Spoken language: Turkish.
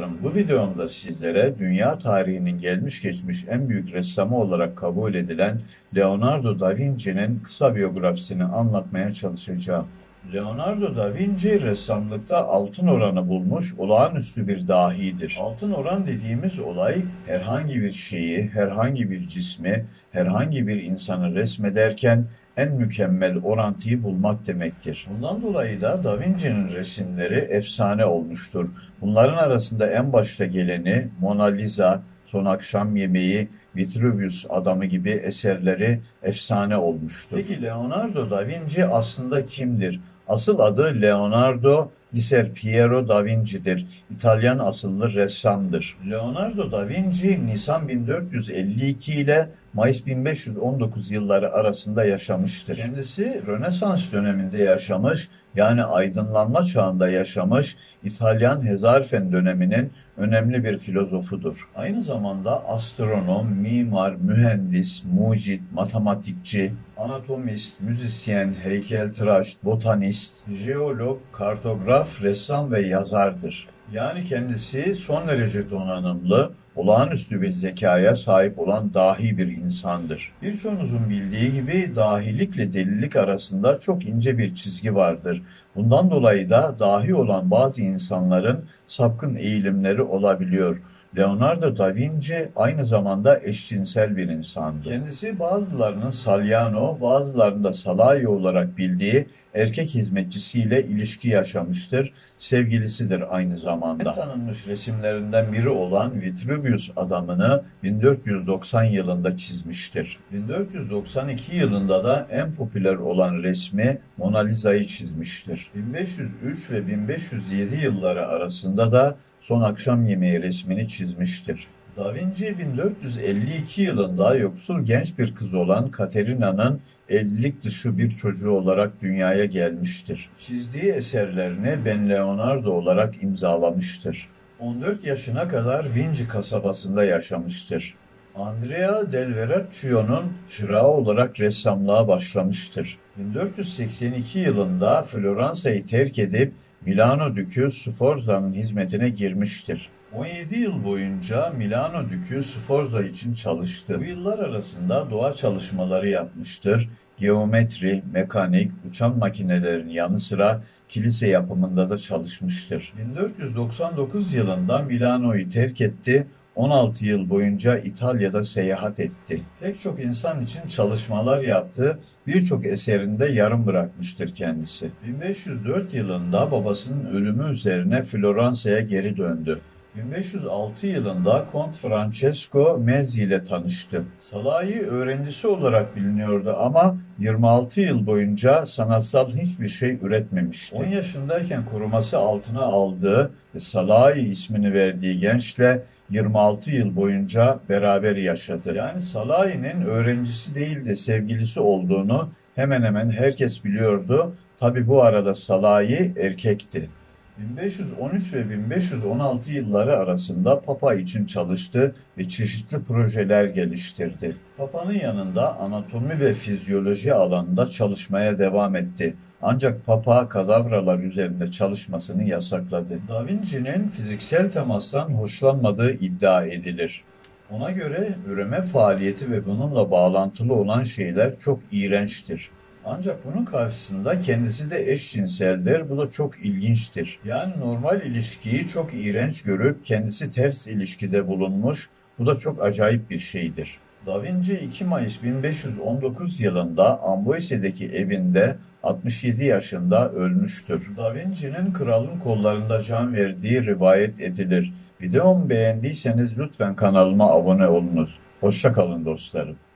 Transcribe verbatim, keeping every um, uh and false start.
dostlarım, bu videomda sizlere dünya tarihinin gelmiş geçmiş en büyük ressamı olarak kabul edilen Leonardo da Vinci'nin kısa biyografisini anlatmaya çalışacağım. Leonardo da Vinci ressamlıkta altın oranı bulmuş olağanüstü bir dahidir. Altın oran dediğimiz olay herhangi bir şeyi, herhangi bir cismi, herhangi bir insanı resmederken en mükemmel orantıyı bulmak demektir. Bundan dolayı da Da Vinci'nin resimleri efsane olmuştur. Bunların arasında en başta geleni Mona Lisa, Son Akşam Yemeği, Vitruvius Adamı gibi eserleri efsane olmuştur. Peki Leonardo da Vinci aslında kimdir? Asıl adı Leonardo Messer Piero da Vinci'dir. İtalyan asıllı ressamdır. Leonardo da Vinci Nisan bin dört yüz elli iki ile Mayıs bin beş yüz on dokuz yılları arasında yaşamıştır. Kendisi Rönesans döneminde yaşamış, yani aydınlanma çağında yaşamış, İtalyan Hezarfen döneminin önemli bir filozofudur. Aynı zamanda astronom, mimar, mühendis, mucit, matematikçi, anatomist, müzisyen, heykeltıraş, botanist, jeolog, kartograf, ressam ve yazardır. Yani kendisi son derece donanımlı, olağanüstü bir zekaya sahip olan dahi bir insandır. Birçoğunuzun bildiği gibi dahilikle delilik arasında çok ince bir çizgi vardır. Bundan dolayı da dahi olan bazı insanların sapkın eğilimleri olabiliyor. Leonardo da Vinci aynı zamanda eşcinsel bir insandı. Kendisi bazılarının Salyano, bazılarının da Salahi olarak bildiği erkek hizmetçisiyle ilişki yaşamıştır. Sevgilisidir aynı zamanda. En tanınmış resimlerinden biri olan Vitruvius Adamı'nı bin dört yüz doksan yılında çizmiştir. bin dört yüz doksan iki yılında da en popüler olan resmi Mona Lisa'yı çizmiştir. bin beş yüz üç ve bin beş yüz yedi yılları arasında da Son Akşam Yemeği resmini çizmiştir. Da Vinci bin dört yüz elli iki yılında yoksul genç bir kız olan Katerina'nın evlilik dışı bir çocuğu olarak dünyaya gelmiştir. Çizdiği eserlerini Ben Leonardo olarak imzalamıştır. on dört yaşına kadar Vinci kasabasında yaşamıştır. Andrea del Verrocchio'nun çırağı olarak ressamlığa başlamıştır. bin dört yüz seksen iki yılında Floransa'yı terk edip Milano Dükü Sforza'nın hizmetine girmiştir. on yedi yıl boyunca Milano Dükü Sforza için çalıştı. Bu yıllar arasında doğa çalışmaları yapmıştır. Geometri, mekanik, uçan makinelerin yanı sıra kilise yapımında da çalışmıştır. bin dört yüz doksan dokuz yılında Milano'yu terk etti. on altı yıl boyunca İtalya'da seyahat etti. Pek çok insan için çalışmalar yaptı, birçok eserinde yarım bırakmıştır kendisi. bin beş yüz dört yılında babasının ölümü üzerine Floransa'ya geri döndü. bin beş yüz altı yılında Kont Francesco Mezzi ile tanıştı. Salahi öğrencisi olarak biliniyordu ama yirmi altı yıl boyunca sanatsal hiçbir şey üretmemişti. on yaşındayken koruması altına aldığı ve Salahi ismini verdiği gençle yirmi altı yıl boyunca beraber yaşadı. Yani Salahi'nin öğrencisi değil de sevgilisi olduğunu hemen hemen herkes biliyordu. Tabi bu arada Salahi erkekti. bin beş yüz on üç ve bin beş yüz on altı yılları arasında Papa için çalıştı ve çeşitli projeler geliştirdi. Papa'nın yanında anatomi ve fizyoloji alanında çalışmaya devam etti. Ancak Papa kadavralar üzerinde çalışmasını yasakladı. Da Vinci'nin fiziksel temastan hoşlanmadığı iddia edilir. Ona göre üreme faaliyeti ve bununla bağlantılı olan şeyler çok iğrençtir. Ancak bunun karşısında kendisi de eşcinseldir. Bu da çok ilginçtir. Yani normal ilişkiyi çok iğrenç görüp kendisi ters ilişkide bulunmuş. Bu da çok acayip bir şeydir. Da Vinci iki Mayıs bin beş yüz on dokuz yılında Amboise'deki evinde altmış yedi yaşında ölmüştür. Da Vinci'nin kralın kollarında can verdiği rivayet edilir. Videomu beğendiyseniz lütfen kanalıma abone olunuz. Hoşça kalın dostlarım.